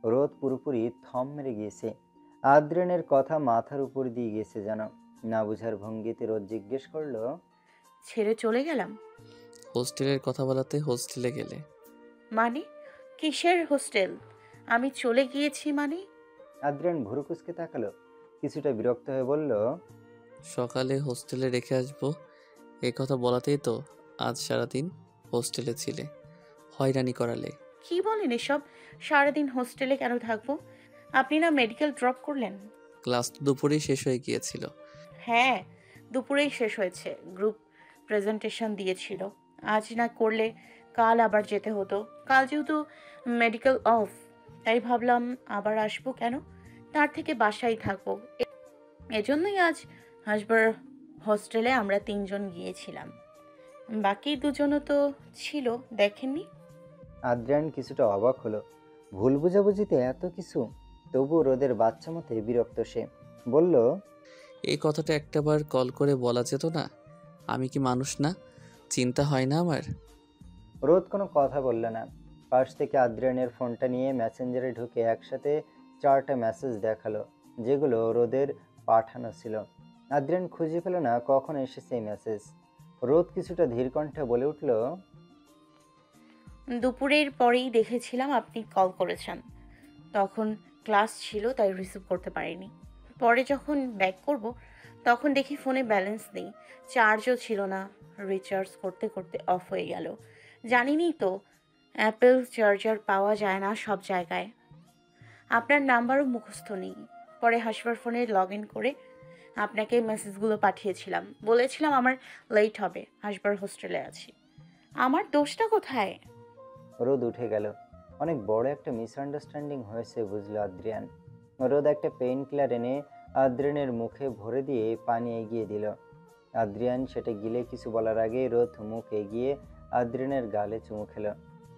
রোদ পুরোপুরি থম মেরে গিয়েছে। আদ্রিয়ানের কথা মাথার উপর দিয়ে গেছে যেন। না বুঝার ভঙ্গিতে রোদ জিজ্ঞেস করলো, ছেড়ে চলে গেলাম? হোস্টেলের কথা বলাতে হোস্টেলে গেলে? মানে? কিসের হোস্টেল? আমি চলে গিয়েছি মানে? আদ্রিয়ান ভুরু কুঁচকে তাকালো, কিছুটা বিরক্ত হয়ে বলল, সকালে হোস্টেলে রেখে আসবো এই কথা বলাতেই তো আজ সারাদিন হোস্টেলে ছিলে, হয়রানি করালে। কি বলেন এসব? সারাদিন হোস্টেলে কেন থাকবো? আপনি না মেডিকেল ড্রপ করলেন? ক্লাস তো দুপুরেই শেষ হয়ে গিয়েছিল। হ্যাঁ, দুপুরেই শেষ হয়েছে। গ্রুপ প্রেজেন্টেশন দিয়েছিল। আজ না করলে কাল আবার যেতে হতো। কাল যেহেতু মেডিকেল অফ, তাই ভাবলাম আবার আসবো কেন, তার থেকে বাসায় থাকবো। এজন্যই আজ হাসবার হোস্টেলে আমরা তিনজন গিয়েছিলাম। বাকি দুজনও তো ছিল, দেখেননি? আদ্রিয়ান কিছুটা অবাক হলো। ভুল বুঝাবুঝিতে এত কিছু! তবু রোদের বাচ্চা মতে বিরক্ত সে। বলল, এই কথাটা একটাবার কল করে বলা যেত না? আমি কি মানুষ না? চিন্তা হয় না আমার? রোদ কোনো কথা বলল না। পাশ থেকে আদ্রিয়ানের ফোনটা নিয়ে মেসেঞ্জারে ঢুকে একসাথে 4টা মেসেজ দেখালো, যেগুলো রোদের পাঠানো ছিল। আদ্রিয়ান খুঁজে পেল না কখন এসেছে এই মেসেজ। রোদ কিছুটা ধীর কণ্ঠে বলে উঠল, দুপুরের পরেই দেখেছিলাম আপনি কল করেছেন। তখন ক্লাস ছিল তাই রিসিভ করতে পারিনি। পরে যখন ব্যাক করব তখন দেখি ফোনে ব্যালেন্স নেই, চার্জও ছিল না। রিচার্জ করতে করতে অফ হয়ে গেল। জানিনই তো, অ্যাপেল চার্জার পাওয়া যায় না সব জায়গায়। আপনার নাম্বারও মুখস্থ নেই। পরে হাসবার ফোনে লগ ইন করে আপনাকে মেসেজগুলো পাঠিয়েছিলাম। বলেছিলাম আমার লেট হবে, হাসবার হোস্টেলে আছি। আমার দোষটা কোথায়? রোদ উঠে গেল। অনেক বড় একটা মিসআন্ডারস্ট্যান্ডিং হয়েছে বুঝলো আদ্রিয়ান। রোদ একটা পেইন কিলার এনে আদ্রিয়ানের মুখে ভরে দিয়ে পানি এগিয়ে দিল। আদ্রিয়ান সেটা গিলে কিছু বলার আগে রোদ মুখ এগিয়ে আদ্রিয়ানের গালে চুমু খেল।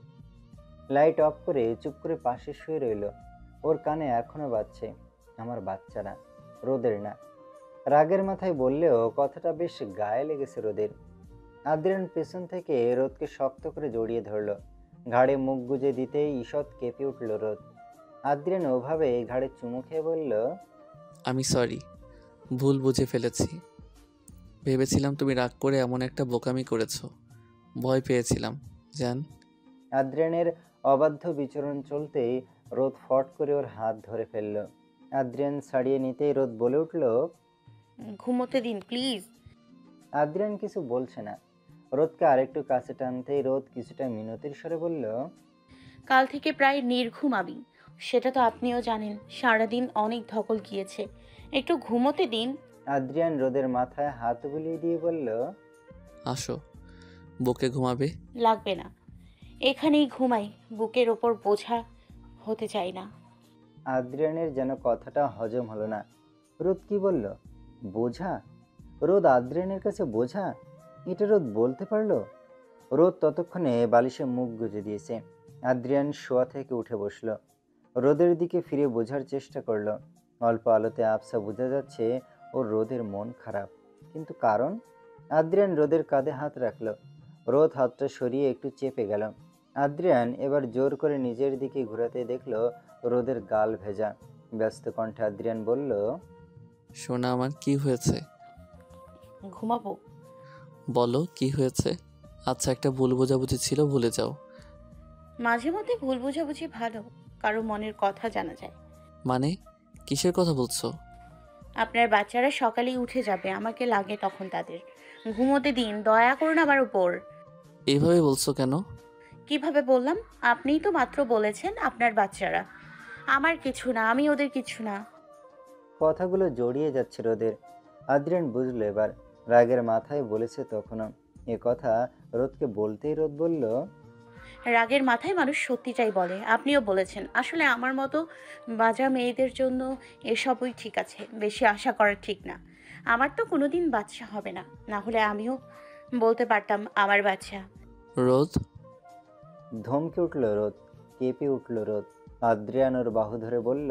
লাইট অফ করে চুপ করে পাশে শুয়ে রইল। ওর কানে এখনো বাজছে, আমার বাচ্চারা, রোদের না। রাগের মাথায় বললেও কথাটা বেশ গায়ে লেগেছে রোদের। আদ্রিয়ান পেছন থেকে রোদকে শক্ত করে জড়িয়ে ধরল। ঘাড়ে মুখ গুজে দিতেই ঈষৎ কেঁপে উঠল রোদ। আদ্রিয়ান ওভাবে ঘাড়ে চুমু খেয়ে বলল, আমি সরি, ভুল বুঝে ফেলেছি। ভেবেছিলাম তুমি রাগ করে এমন একটা বোকামি করেছো। ভয় পেয়েছিলাম জান। আদ্রিয়ানের অবাধ্য বিচরণ চলতেই রোদ ফট করে ওর হাত ধরে ফেলল। আদ্রিয়ান ছাড়িয়ে নিতেই রোদ বলে উঠল, ঘুমোতে দিন প্লিজ। আদ্রিয়ান কিছু বলছে না। রোদকে আরেকটু কাছে টানতেই রোদ কিছুটা মিনতির স্বরে বলল, কাল থেকে প্রায় নির্ঘুম আমি, সেটা তো আপনিও জানেন। সারাদিন অনেক ধকল গিয়েছে, একটু ঘুমোতে দিন। আদ্রিয়ান রোদের মাথায় হাত বুলিয়ে দিয়ে বলল, আসো, বুকে ঘুমাবে। লাগবে না, এখানেই ঘুমাই। বুকের ওপর বোঝা হতে চাই না। আদ্রিয়ানের যেন কথাটা হজম হলো না। রোদ কি বলল? বোঝা? রোদ আদ্রিয়ানের কাছে বোঝা? এটা রোদ বলতে পারলো? রোদ ততক্ষণে বালিশে মুখ গুজে দিয়েছে। আদ্রিয়ান শোয়া থেকে উঠে বসলো। রোদের দিকে ফিরে বোঝার চেষ্টা করলো। অল্প আলোতে আবছা বোঝা যাচ্ছে ওর রোদের মন খারাপ। কিন্তু কারণ? আদ্রিয়ান রোদের কাঁধে হাত রাখলো। রোদ হাতটা সরিয়ে একটু চেপে গেল। আদ্রিয়ান এবার জোর করে নিজের দিকে ঘোরাতে দেখলো রোদের গাল ভেজা। ব্যস্ত কণ্ঠে আদ্রিয়ান বলল, সোনা আমার, কি হয়েছে? ঘুমাবো। বলো কি হয়েছে। আচ্ছা, একটা ভুল বোঝাবুঝি ছিল, ভুলে যাও। মাঝে মধ্যে ভুল বোঝাবুঝি ভালো, কারো মনের কথা জানা যায়। মানে কিসের কথা বলছো? আপনার বাচ্চারা সকালেই উঠে যাবে, আমাকে লাগে তখন তাদের। ঘুমোতে দিন, দয়া করুন আমার উপর। এইভাবে বলছো কেন? কিভাবে বললাম? আপনিই তো মাত্র বলেছেন আপনার বাচ্চারা। আমার কিছু না, আমি ওদের কিছু না। কথাগুলো জড়িয়ে যাচ্ছে রোদের। আদ্রিয়ান বুঝলো এবার। রাগের মাথায় বলেছে তখনও। এ কথা রোদকে বলতেই রোদ বলল, রাগের মাথায় মানুষ সত্যিটাই বলে। আপনিও বলেছেন। আসলে আমার মতো বাজা মেয়েদের জন্য এসবই ঠিক আছে, বেশি আশা করা ঠিক না। আমার তো কোনোদিন বাচ্চা হবে না, না হলে আমিও বলতে পারতাম আমার বাচ্চা। রোদ। ধমকে উঠল রোদ, কেঁপে উঠল রোদ। আদ্রিয়ান ওর বাহু ধরে বলল,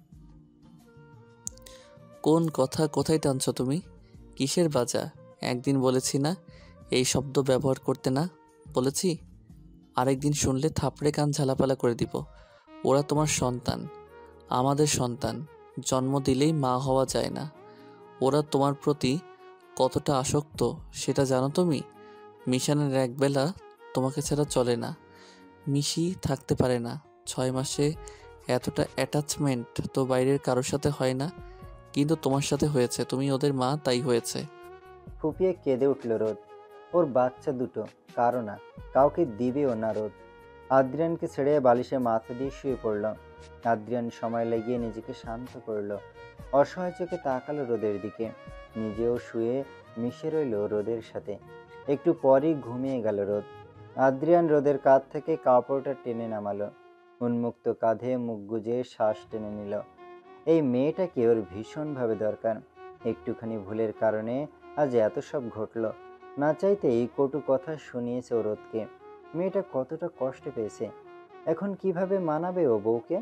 কোন কথা কোথায় টানছো তুমি? কিসের বাজা? একদিন বলেছি না এই শব্দ ব্যবহার করতে না? বলেছি? আরেকদিন শুনলে থাপড়ে কান ঝালাপালা করে দিব। ওরা তোমার সন্তান, আমাদের সন্তান। জন্ম দিলেই মা হওয়া যায় না। ওরা তোমার প্রতি কতটা আসক্ত সেটা জানো তুমি? মিশনের একবেলা তোমাকে ছাড়া চলে না। মিশি থাকতে পারে না। 6 মাসে এতটা অ্যাটাচমেন্ট তো বাইরের কারোর সাথে হয় না, কিন্তু তোমার সাথে হয়েছে। তুমি ওদের মা, তাই হয়েছে। ফুপিয়ে কেঁদে উঠল রোদ। ওর বাচ্চা দুটো, কারো না, কাউকে দিবেও না রোদ। আদ্রিয়ানকে ছেড়ে বালিশে মাথা দিয়ে শুয়ে পড়ল। আদ্রিয়ান সময় লাগিয়ে নিজেকে শান্ত করল। অসহায় চোখে তাকালো রোদের দিকে। নিজেও শুয়ে মিশে রইল রোদের সাথে। একটু পরই ঘুমিয়ে গেল রোদ। আদ্রিয়ান রোদের কাঁধ থেকে কাপড়টা টেনে নামালো। উন্মুক্ত কাঁধে মুখ গুজে শ্বাস টেনে নিল। এই মেয়েটাকে ওর ভীষণভাবে দরকার। একটুখানি ভুলের কারণে আজ এত সব ঘটল। না চাইতেই কটু কথা শুনিয়েছে ও রোদকে। মেয়েটা কতটা কষ্ট পেয়েছে। এখন কিভাবে মানাবে ও বউকে?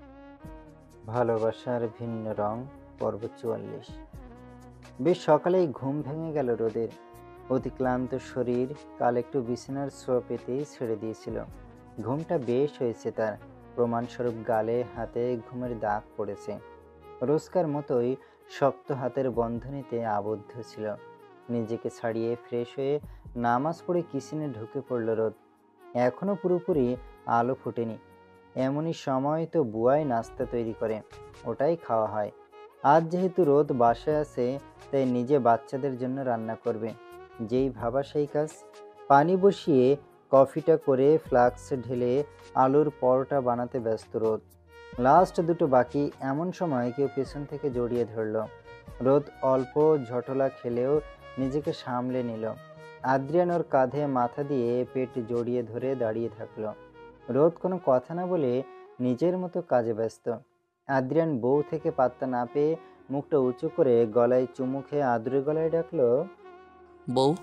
ভালোবাসার ভিন্ন রং, পর্ব 44। বেশ সকালেই ঘুম ভেঙে গেল রোদের। অতি ক্লান্ত শরীর কাল একটু বিছানার ছোঁয়া পেতেই ছেড়ে দিয়েছিল। ঘুমটা বেশ হয়েছে তার। প্রমাণস্বরূপ গালে হাতে ঘুমের দাগ পড়েছে। রোজকার মতোই শক্ত হাতের বন্ধনীতে আবদ্ধ ছিল। নিজেকে ছাড়িয়ে ফ্রেশ হয়ে নামাজ পড়ে কিচেনে ঢুকে পড়ল রোদ। এখনো পুরোপুরি আলো ফোটেনি। এমনই সময় তো বুয়াই নাস্তা তৈরি করে, ওটাই খাওয়া হয়। আজ যেহেতু রোদ বাসায় আছে, তাই নিজে বাচ্চাদের জন্য রান্না করবে। যেই ভাবা সেই কাজ। পানি বসিয়ে কফিটা করে ফ্লাক্সে ঢেলে আলুর পরোটা বানাতে ব্যস্ত রোদ। লাস্ট দুটো বাকি, এমন সময় কেউ পেছন থেকে জড়িয়ে ধরল। রোদ অল্প ঝটলা খেলেও নিজেকে সামলে নিল। আদ্রিয়ান ওর কাঁধে মাথা দিয়ে পেট জড়িয়ে ধরে দাঁড়িয়ে থাকলো। রোদ কোনো কথা না বলে নিজের মতো কাজে ব্যস্ত। আদ্রিয়ান বউ থেকে পাত্তা না পেয়ে মুখটা উঁচু করে গলায় চুমু খেয়ে আদুরে গলায় ডাকলো, বউ।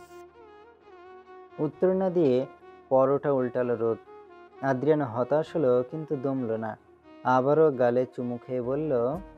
উত্তর না দিয়ে পরোটা উল্টালো রোদ। আদ্রিয়ান হতাশ হলো, কিন্তু দমল না। আবারও গালে চুমু খেয়ে বলল,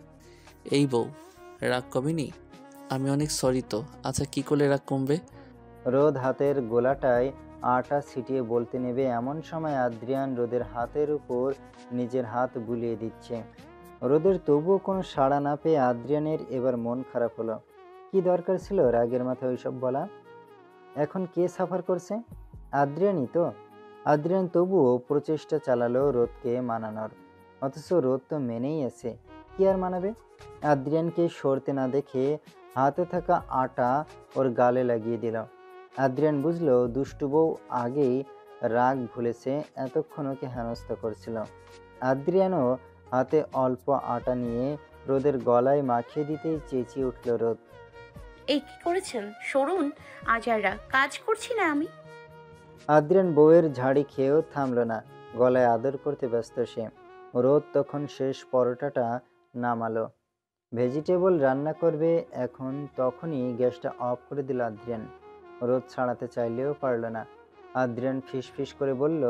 এই বউ, রাগ কমেনি? আমি অনেক সরি তো। আচ্ছা, কি করলে রাগ কমবে? রোদ হাতের গোলাটায় আটা ছিটিয়ে বলতে নেবে, এমন সময় আদ্রিয়ান রোদের হাতের উপর নিজের হাত বুলিয়ে দিচ্ছে। রোদের তবুও কোনো সাড়া না পেয়ে আদ্রিয়ানের এবার মন খারাপ হলো। কি দরকার ছিল রাগের মাথায় ওইসব বলা? এখন কে সাফার করছে? আদ্রিয়ানই তো। আদ্রিয়ান তবুও প্রচেষ্টা চালালো রোদকে মানানোর। অথচ রোদ তো মেনেই আছে, কি আর মানাবে? আদ্রিয়ানকে সরতে না দেখে হাতে থাকা আটা ওর গালে লাগিয়ে দিল। আদ্রিয়ান বুঝলো দুষ্টু বউ আগেই রাগ ভুলেছে, এতক্ষণ ওকে হেনস্থা করছিল। আদ্রিয়ানও হাতে অল্প আটা নিয়ে রোদের গলায় মাখিয়ে দিতেই চেঁচিয়ে উঠল রোদ, এই কি করেছেন? সরুন আজাররা, কাজ করছি না আমি। আদ্রিয়ান বউয়ের ঝাড়ি খেয়েও থামল না। গলায় আদর করতে ব্যস্ত সে। রোদ তখন শেষ পরোটাটা নামালো। ভেজিটেবল রান্না করবে এখন, তখনই গ্যাসটা অফ করে দিল আদ্রিয়ান। রোদ ছাড়াতে চাইলেও পারল না। আদ্রিয়ান ফিসফিস করে বলল,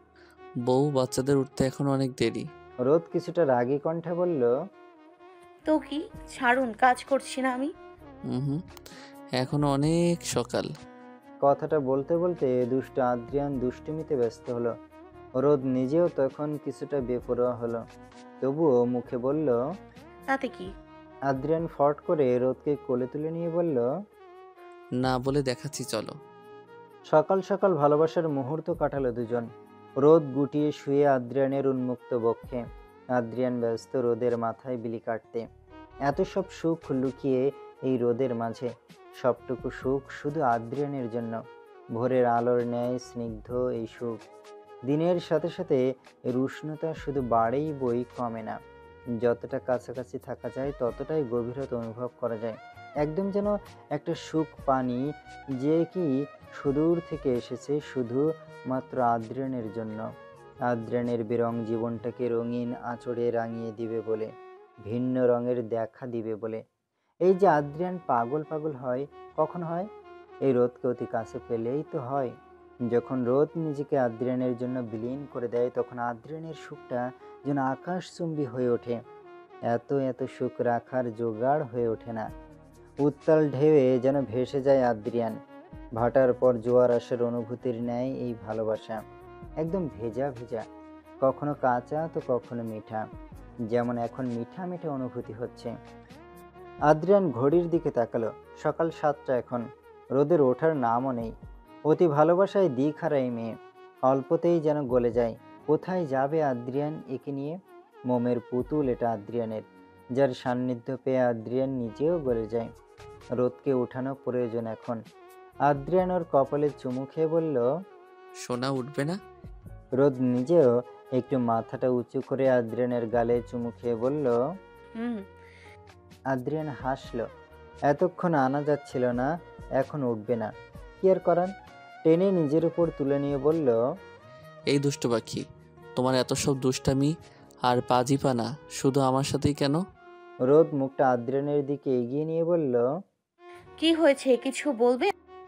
বউ, বাচ্চাদের উঠতে এখন অনেক দেরি। রোদ কিছুটা রাগী কণ্ঠে বলল, তো কি, ছাড়ুন, কাজ করছি না আমি। হুম, এখনো অনেক সকাল। কথাটা বলতে বলতে দুষ্ট আদ্রিয়ান দুষ্টুমিতে ব্যস্ত হলো। রোদ নিজেও তখন কিছুটা বেপরোয়া হলো, তবুও মুখে বলল, তাতে কি? আদ্রিয়ান ফট করে রোদকে কোলে তুলে নিয়ে বলল, না বলে দেখাচ্ছি, চলো। সকাল সকাল ভালোবাসার মুহূর্ত কাটালো দুজন। রোদ গুটিয়ে শুয়ে আদ্রিয়ানের উন্মুক্ত বক্ষে। আদ্রিয়ান ব্যস্ত রোদের মাথায় বিলি কাটতে। এত সব সুখ লুকিয়ে এই রোদের মাঝে। সবটুকু সুখ শুধু আদ্রিয়ানের জন্য। ভোরের আলোর ন্যায় স্নিগ্ধ এই সুখ। দিনের সাথে সাথে এর উষ্ণতা শুধু বাড়েই বই, কমে না। যতটা কাছাকাছি থাকা যায় ততটাই গভীরতা অনুভব করা যায়। একদম যেন একটা সুখ পানি, যে কি সুদূর থেকে এসেছে শুধু মাত্র আদ্রিয়ানের জন্য। আদ্রিয়ানের বেরং জীবনটাকে রঙিন আঁচড়ে রাঙিয়ে দিবে বলে, ভিন্ন রঙের দেখা দিবে বলে। এই যে আদ্রিয়ান পাগল পাগল হয়, কখন হয়? এই রোদকে অতি কাছে পেলেই তো হয়। যখন রোদ নিজেকে আদ্রিয়ানের জন্য বিলীন করে দেয়, তখন আদ্রিয়ানের সুখটা যেন আকাশচুম্বী হয়ে ওঠে। এত এত সুখ রাখার জোগাড় হয়ে ওঠে না। উত্তাল ঢেউয়ে যেন ভেসে যায় আদ্রিয়ান। ভাটার পর জোয়ার আসার অনুভূতির ন্যায় এই ভালোবাসা। একদম ভেজা ভেজা। কখনো কাঁচা তো কখনো মিঠা, যেমন এখন মিঠা মিঠা অনুভূতি হচ্ছে। আদ্রিয়ান ঘড়ির দিকে তাকালো। সকাল 7টা এখন। রোদের ওঠার নামও নেই। অতি ভালোবাসায় দিকহারা এই মেয়ে, অল্পতেই যেন গলে যায়। কোথায় যাবে আদ্রিয়ান একে নিয়ে? মোমের পুতুল এটা আদ্রিয়ানের, যার সান্নিধ্য পেয়ে আদ্রিয়ান নিজেও গলে যায়। রোদকে উঠানো প্রয়োজন এখন। আদ্রিয়ান ওর কপালে চুমু খেয়ে বলল, সোনা উঠবে না? রোদ নিজেও একটু মাথাটা উঁচু করে আদ্রিয়ানের গালে চুমু খেয়ে বলল। হুম। আদ্রিয়ান হাসল। এতক্ষণ আনা যাচ্ছিল না, এখন উঠবে না। কি আর করার? টেনে নিজের উপর তুলে নিয়ে বলল, এই দুষ্ট পাখি, তোমার এত সব দুষ্টামি আর পাজিপানা শুধু আমার সাথেই কেন? রোদ মুখটা আদ্রিয়ানের দিকে এগিয়ে নিয়ে বলল, কি হয়েছে, কিছু বলবে?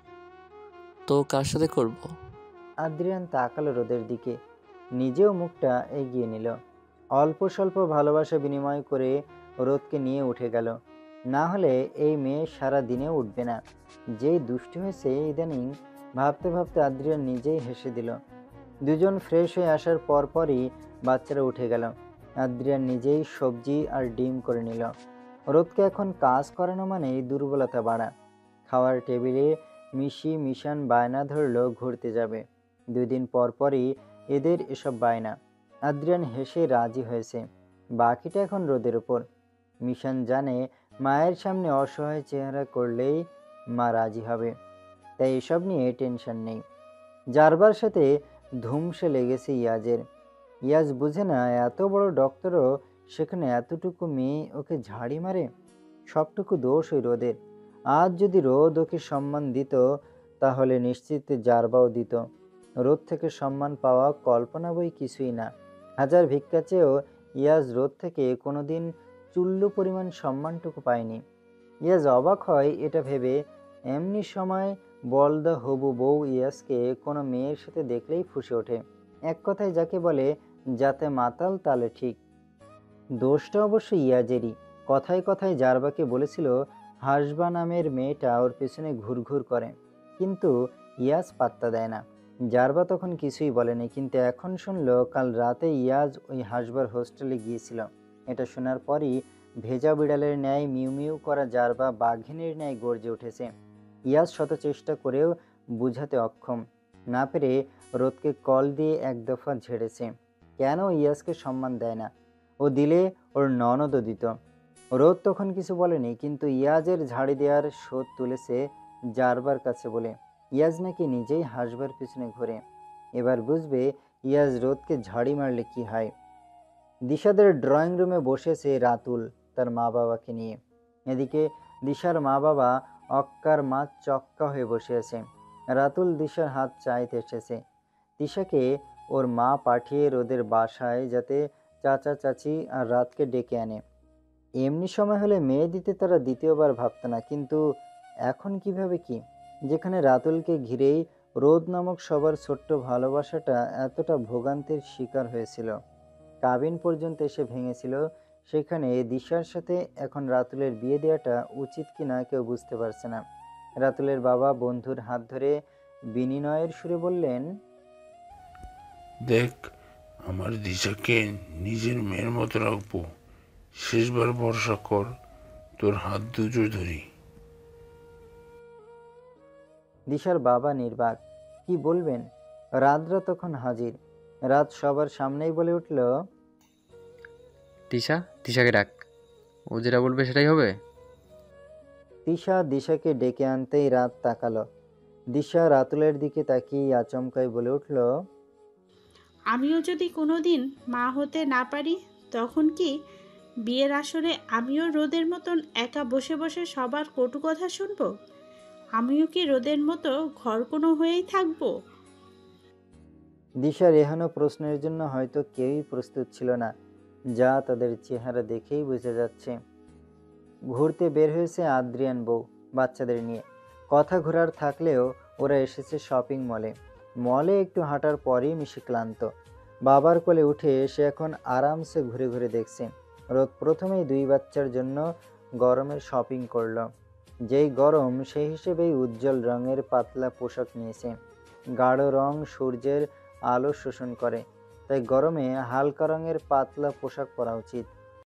তো কার সাথে করব? আদ্রিয়ান তাকালো রোদের দিকে, নিজেও মুখটা এগিয়ে নিল। অল্প স্বল্প ভালোবাসা বিনিময় করে রোদকে নিয়ে উঠে গেল। না হলে এই মেয়ে সারা দিনেও উঠবে না। যেই দুষ্টু হয়েছে ইদানিং, ভাবতে ভাবতে আদ্রিয়ান নিজেই হেসে দিল। দুজন ফ্রেশ হয়ে আসার পরপরই বাচ্চারা উঠে গেল। আদ্রিয়ান নিজেই সবজি আর ডিম করে নিল। রোদকে এখন কাজ করানো মানেই দুর্বলতা বাড়া। খাওয়ার টেবিলে মিশান বায়না ধরলো ঘুরতে যাবে। 2 দিন পরপরই এদের এসব বায়না। আদ্রিয়ান হেসে রাজি হয়েছে। বাকিটা এখন রোদের উপর। মিশান জানে মায়ের সামনে অসহায় চেহারা করলেই মা রাজি হবে, তাই এসব নিয়ে টেনশন নেই। জারবার সাথে ধুমসে লেগেছে ইয়াজের। ইয়াজ বুঝে না, এত বড় ডক্টরও সেখানে এতটুকু মেয়ে ওকে ঝাড়ি মারে। সবটুকু দোষ ওই রোদের। আজ যদি রোদ ওকে সম্মান দিত, তাহলে নিশ্চিত জারবাও দিত। রোদ থেকে সম্মান পাওয়া কল্পনা বই কিছুই না। হাজার ভিক্ষা চেয়েও ইয়াজ রোদ থেকে কোনোদিন চুল্লু পরিমাণ সম্মানটুকু পায়নি। ইয়াজ অবাক হয় এটা ভেবে। এমনি সময় বলদা হবু বউ ইয়াজকে কোনো মেয়ের সাথে দেখলেই ফুঁসে ওঠে। এক কথায় যাকে বলে, যাতে মাতাল তালে ঠিক। দোষটা অবশ্য ইয়াজেরই। কথায় কথায় জারবাকে বলেছিল হাসবা নামের মেয়েটা ওর পেছনে ঘুরঘুর করে, কিন্তু ইয়াজ পাত্তা দেয় না। জারবা তখন কিছুই বলেনি, কিন্তু এখন শুনলো কাল রাতে ইয়াজ ওই হাসবার হোস্টেলে গিয়েছিল। এটা শোনার পরই ভেজা বিড়ালের ন্যায় মিউ মিউ করা জারবা বাঘিনীর ন্যায় গর্জে উঠেছে। ইয়াজ শত চেষ্টা করেও বুঝাতে অক্ষম। না পেরে রোদকে কল দিয়ে এক দফা ঝেড়েছে। কেন ইয়াজকে সম্মান দেয় না? ও দিলে ওর ননদও দিত। রোদ তখন কিছু বলেনি, কিন্তু ইয়াজের ঝাড়ি দেওয়ার শোধ তুলেছে জারবার কাছে বলে ইয়াজ নাকি নিজেই হাসবার পিছনে ঘুরে। এবার বুঝবে ইয়াজ রোদকে ঝাড়ি মারলে কি হয়। দিশাদের ড্রয়িং রুমে বসেছে রাতুল তার মা বাবাকে নিয়ে। এদিকে দিশার মা বাবা অক্কার মা চক্কা হয়ে বসে আছে। রাতুল দিশার হাত চাইতে এসেছে। দিশাকে ওর মা পাঠিয়ে রোদের বাসায় যাতে চাচা চাচি আর রাতকে ডেকে আনে। এমনি সময় হলে মেয়ে দিতে তারা দ্বিতীয়বার ভাবত না, কিন্তু এখন কিভাবে কি? যেখানে রাতুলকে ঘিরেই রোদ নামক সবার ছোট্ট ভালোবাসাটা এতটা ভোগান্তির শিকার হয়েছিল, কাবিন পর্যন্ত এসে ভেঙেছিল, সেখানে দিশার সাথে এখন রাতুলের বিয়ে দেওয়াটা উচিত কিনা কেউ বুঝতে পারছে না। রাতুলের বাবা বন্ধুর হাত ধরে বিনিময়ের সুরে বললেন, দেখ, আমার দিশাকে নিজের মেয়ের মতো রাখবো। শেষবার ভরসা কর, তোর হাত দুটো ধরি। দিশার বাবা নির্বাক। কি বলবেন? রাতরা তখন হাজির। রাত সবার সামনেই বলে উঠল, দিশাকে ডাক, ও যেটা বলবে সেটাই হবে। দিশাকে ডেকে আনতেই রাত তাকালো। দিশা রাতুলের দিকে তাকিয়ে আচমকাই বলে উঠল, আমিও যদি কোনোদিন মা হতে না পারি, তখন কি বিয়ের আসরে আমিও রোদের মতন একা বসে বসে সবার কটু কথা শুনবো? আমিও কি রোদের মতো ঘরকোনো হয়েই থাকবো? দিশার এহেন প্রশ্নের জন্য হয়তো কেউই প্রস্তুত ছিল না, যা তাদের চেহারা দেখেই বোঝা যাচ্ছে। ঘুরতে বের হয়েছে আদ্রিয়ান বউ বাচ্চাদের নিয়ে। কথা ঘোরার থাকলেও ওরা এসেছে শপিং মলে। মলে একটু হাঁটার পরেই মিশি ক্লান্ত। বাবার কোলে উঠে সে এখন আরামসে ঘুরে ঘুরে দেখছে। রোদ প্রথমেই 2 বাচ্চার জন্য গরমের শপিং করলো। যেই গরম সেই হিসেবেই উজ্জ্বল রঙের পাতলা পোশাক নিয়েছে। গাঢ় রং সূর্যের আলো শোষণ করে, তাই গরমে হালকা রঙের পাতলা পোশাক পরা উচিত।